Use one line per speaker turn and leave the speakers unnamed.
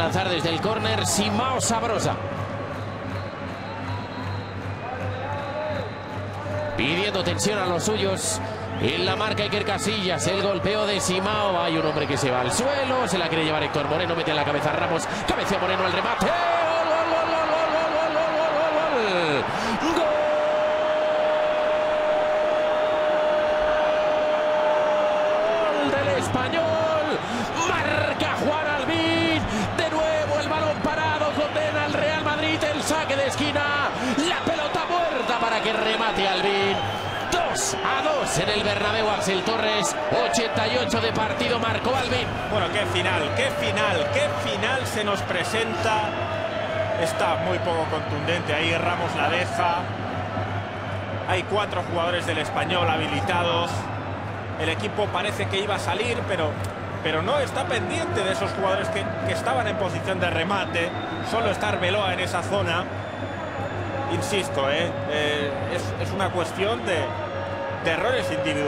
lanzar desde el córner Simao Sabrosa. Pidiendo tensión a los suyos. En la marca Iker Casillas, el golpeo de Simao. Hay un hombre que se va al suelo. Se la quiere llevar Héctor Moreno. Mete en la cabeza a Ramos. Cabecea Moreno al remate. Español, marca Juan Albín, de nuevo el balón parado, condena al Real Madrid, el saque de esquina, la pelota muerta para que remate Albín. 2-2 en el Bernabéu. Axel Torres, 88 de partido, marcó Albín.
Bueno, qué final se nos presenta. Está muy poco contundente, ahí Ramos la deja. Hay 4 jugadores del Español habilitados. El equipo parece que iba a salir, pero no está pendiente de esos jugadores que estaban en posición de remate. Solo está Arbeloa en esa zona. Insisto, es una cuestión de errores individuales.